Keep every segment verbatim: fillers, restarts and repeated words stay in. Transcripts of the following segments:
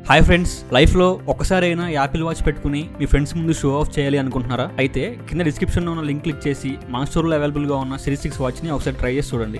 Hi friends, లైఫ్లో ఒక్కసారైనా Apple watch పెట్టుకుని మీ ఫ్రెండ్స్ ముందు షో ఆఫ్ చేయాలి అనుకుంటున్నారా? అయితే కింద డిస్క్రిప్షన్లో ఉన్న లింక్ క్లిక్ చేసి మన స్టోర్లో అవైలబుల్గా ఉన్న సిరీస్ సిక్స్ వాచ్ని ఒకసారి ట్రై చేసి చూడండి.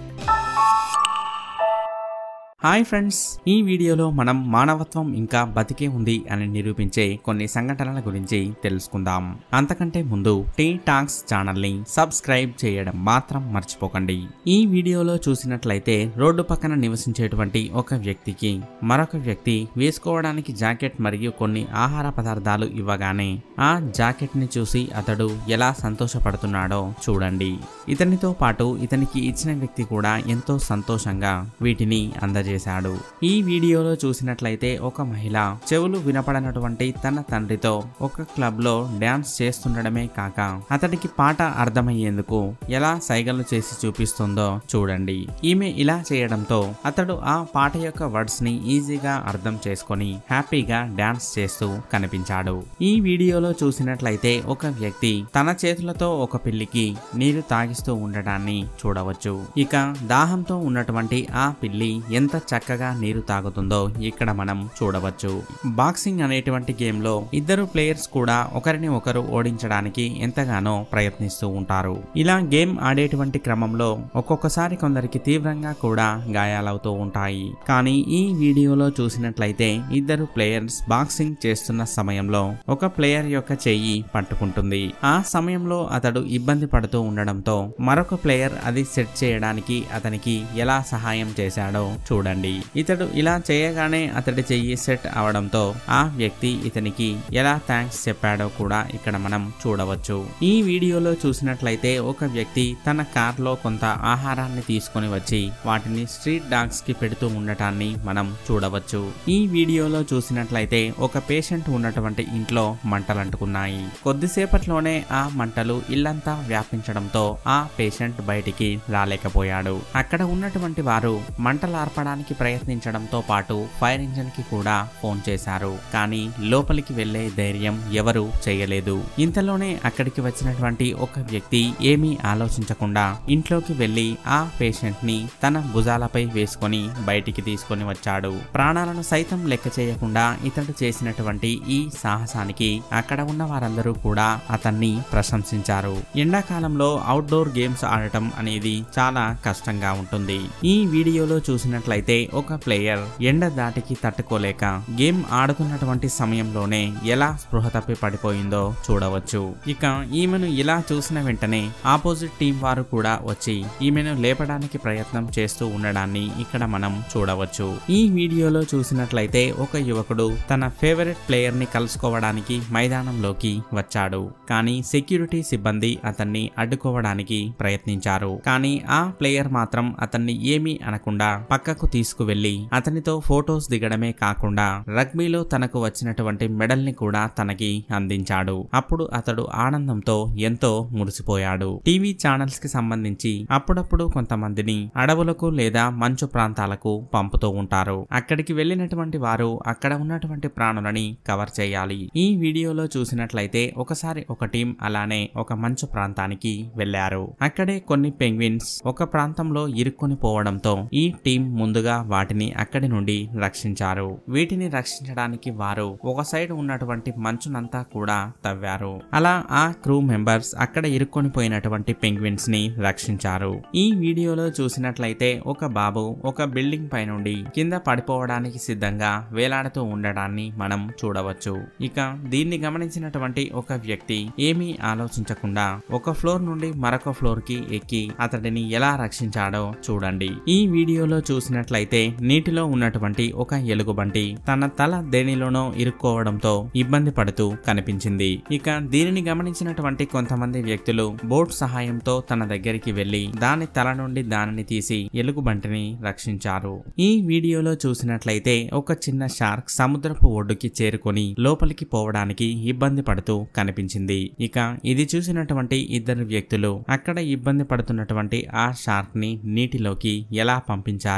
హాయ్ ఫ్రెండ్స్, ఈ వీడియోలో మనం మానవత్వం ఇంకా బతికే ఉంది అని నిరూపించే కొన్ని సంఘటనల గురించి తెలుసుకుందాం. అంతకంటే ముందు టీ టాక్స్ ఛానల్ని సబ్స్క్రైబ్ చేయడం మాత్రం మర్చిపోకండి. ఈ వీడియోలో చూసినట్లయితే రోడ్డు పక్కన నివసించేటువంటి ఒక వ్యక్తికి మరొక వ్యక్తి వేసుకోవడానికి జాకెట్ మరియు కొన్ని ఆహార పదార్థాలు ఇవ్వగానే ఆ జాకెట్ ని చూసి అతడు ఎలా సంతోషపడుతున్నాడో చూడండి. ఇతనితో పాటు ఇతనికి ఇచ్చిన వ్యక్తి కూడా ఎంతో సంతోషంగా వీటిని అందజేశాడు. ఈ వీడియోలో చూసినట్లయితే ఒక మహిళ చెవులు వినపడనటువంటి తన తండ్రితో ఒక క్లబ్ లో డాన్స్ చేస్తుండడమే కాక అతడికి పాట అర్థమయ్యేందుకు ఎలా సైగలు చేసి చూపిస్తుందో చూడండి. ఈమె ఇలా చేయడంతో అతడు ఆ పాట యొక్క వర్డ్స్ ని ఈజీగా అర్థం చేసుకొని హ్యాపీగా డాన్స్ చేస్తూ కనిపించాడు. ఈ వీడియోలో చూసినట్లయితే ఒక వ్యక్తి తన చేతులతో ఒక పిల్లికి నీరు తాగిస్తూ ఉండటాన్ని చూడవచ్చు. ఇక దాహంతో ఉన్నటువంటి ఆ పిల్లి ఎంత చక్కగా నీరు తాగుతుందో ఇక్కడ మనం చూడవచ్చు. బాక్సింగ్ అనేటువంటి గేమ్ లో ఇద్దరు ప్లేయర్స్ కూడా ఒకరిని ఒకరు ఓడించడానికి ఎంతగానో ప్రయత్నిస్తూ ఉంటారు. ఇలా గేమ్ ఆడేటువంటి క్రమంలో ఒక్కొక్కసారి కొందరికి తీవ్రంగా కూడా గాయాలవుతూ ఉంటాయి. కానీ ఈ వీడియోలో చూసినట్లయితే ఇద్దరు ప్లేయర్స్ బాక్సింగ్ చేస్తున్న సమయంలో ఒక ప్లేయర్ యొక్క చెయ్యి పట్టుకుంటుంది. ఆ సమయంలో అతడు ఇబ్బంది పడుతూ ఉండడంతో మరొక ప్లేయర్ అది సెట్ చేయడానికి అతనికి ఎలా సహాయం చేశాడో చూడండి. ఇతడు ఇలా చేయగానే అతడి చెయ్యి సెట్ అవడంతో ఆ వ్యక్తి ఇతనికి ఎలా థ్యాంక్స్ చెప్పాడో కూడా ఇక్కడ మనం చూడవచ్చు. ఈ వీడియోలో చూసినట్లయితే ఒక వ్యక్తి తన కార్ లో కొంత ఆహారాన్ని తీసుకొని వచ్చి వాటిని స్ట్రీట్ డాగ్స్ కి పెడుతూ ఉండటాన్ని మనం చూడవచ్చు. ఈ వీడియోలో చూసినట్లయితే ఒక పేషెంట్ ఉన్నటువంటి ఇంట్లో మంటలంటుకున్నాయి. కొద్దిసేపట్లోనే ఆ మంటలు ఇల్లంతా వ్యాపించడంతో ఆ పేషెంట్ బయటికి రాలేకపోయాడు. అక్కడ ఉన్నటువంటి వారు మంటలార్పడానికి ప్రయత్నించడంతో పాటు ఫైర్ ఇంజిన్ కి కూడా ఫోన్ చేశారు. కానీ లోపలికి వెళ్లే ధైర్యం ఎవరు చేయలేదు. ఇంతలోనే అక్కడికి వచ్చినటువంటి ఒక వ్యక్తి ఏమీ ఆలోచించకుండా ఇంట్లోకి వెళ్లి ఆ పేషెంట్ ని తన భుజాలపై వేసుకొని బయటికి తీసుకొని వచ్చాడు. ప్రాణాలను సైతం లెక్క చేయకుండా ఇతడు చేసినటువంటి ఈ సాహసానికి అక్కడ ఉన్న వారందరూ కూడా అతన్ని ప్రశంసించారు. ఎండాకాలంలో అవుట్డోర్ గేమ్స్ ఆడటం అనేది చాలా కష్టంగా ఉంటుంది. ఈ వీడియోలో చూసినట్లయితే ఒక ప్లేయర్ ఎండ దాటికి తట్టుకోలేక గేమ్ ఆడుతున్నటువంటి సమయంలోనే ఎలా స్పృహ తప్పి పడిపోయిందో చూడవచ్చు. ఇక ఈమెను ఇలా చూసిన వెంటనే ఆపోజిట్ టీం వారు కూడా వచ్చి ఈమెను లేపడానికి ప్రయత్నం చేస్తూ ఉండడాన్ని ఇక్కడ మనం చూడవచ్చు. ఈ వీడియోలో చూసినట్లయితే ఒక యువకుడు తన ఫేవరెట్ ప్లేయర్ ని కలుసుకోవడానికి మైదానంలోకి వచ్చాడు. కానీ సెక్యూరిటీ సిబ్బంది అతన్ని అడ్డుకోవడానికి ప్రయత్నించారు. కానీ ఆ ప్లేయర్ మాత్రం అతన్ని ఏమీ అనకుండా పక్కకు తీసుకువెళ్లి అతనితో ఫోటోస్ దిగడమే కాకుండా రగ్బీలో తనకు వచ్చినటువంటి మెడల్ ని కూడా తనకి అందించాడు. అప్పుడు అతడు ఆనందంతో ఎంతో మురిసిపోయాడు. టీవీ ఛానల్స్ కి సంబంధించి అప్పుడప్పుడు కొంతమందిని అడవులకు లేదా మంచు ప్రాంతాలకు పంపుతూ ఉంటారు. అక్కడికి వెళ్ళినటువంటి వారు అక్కడ ఉన్నటువంటి ప్రాణులని కవర్ చేయాలి. ఈ వీడియోలో చూసినట్లయితే ఒకసారి ఒక టీం అలానే ఒక మంచు ప్రాంతానికి వెళ్లారు. అక్కడే కొన్ని పెంగ్విన్స్ ఒక ప్రాంతంలో ఇరుక్కొని పోవడంతో ఈ టీం ముందుగా వాటిని అక్కడి నుండి రక్షించారు. వీటిని రక్షించడానికి వారు ఒక సైడ్ ఉన్నటువంటి మంచునంతా కూడా తవ్వారు. అలా ఆ క్రూ మెంబర్స్ అక్కడ ఇరుక్కొని పోయినటువంటి పెంగ్విన్స్ ని రక్షించారు. ఈ వీడియోలో చూసినట్లయితే ఒక బాబు ఒక బిల్డింగ్ పై నుండి కింద పడిపోవడానికి సిద్ధంగా వేలాడుతూ ఉండడాన్ని మనం చూడవచ్చు. ఇక దీన్ని గమనించినటువంటి ఒక వ్యక్తి ఏమీ ఆలోచించకుండా ఒక ఫ్లోర్ నుండి మరొక ఫ్లోర్ కి ఎక్కి అతడిని ఎలా రక్షించాడో చూడండి. ఈ వీడియోలో చూసినట్లయితే నీటిలో ఉన్నటువంటి ఒక ఎలుగుబంటి తన తల దేనిలోనో ఇరుక్కోవడంతో ఇబ్బంది పడుతూ కనిపించింది. ఇక దీనిని గమనించినటువంటి కొంతమంది వ్యక్తులు బోట్ సహాయంతో తన దగ్గరికి వెళ్లి దాని తల నుండి దానిని తీసి ఎలుగుబంటిని రక్షించారు. ఈ వీడియోలో చూసినట్లయితే ఒక చిన్న షార్క్ సముద్రపు ఒడ్డుకి చేరుకొని లోపలికి పోవడానికి ఇబ్బంది పడుతూ కనిపించింది. ఇక ఇది చూసినటువంటి ఇద్దరు వ్యక్తులు అక్కడ ఇబ్బంది పడుతున్నటువంటి ఆ షార్క్ ని నీటిలోకి ఎలా పంపించారో చూడండి.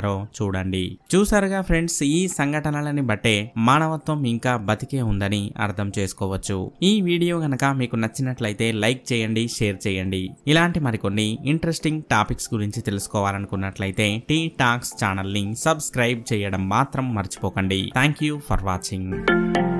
చూడండి. చూసారుగా ఫ్రెండ్స్, ఈ సంఘటనలని బట్టే మానవత్వం ఇంకా బతికే ఉందని అర్థం చేసుకోవచ్చు. ఈ వీడియో గనక మీకు నచ్చినట్లయితే లైక్ చేయండి, షేర్ చేయండి. ఇలాంటి మరికొన్ని ఇంట్రెస్టింగ్ టాపిక్స్ గురించి తెలుసుకోవాలనుకున్నట్లయితే టీ టాక్స్ ఛానల్ ని సబ్స్క్రైబ్ చేయడం మాత్రం మర్చిపోకండి. Thank you for watching.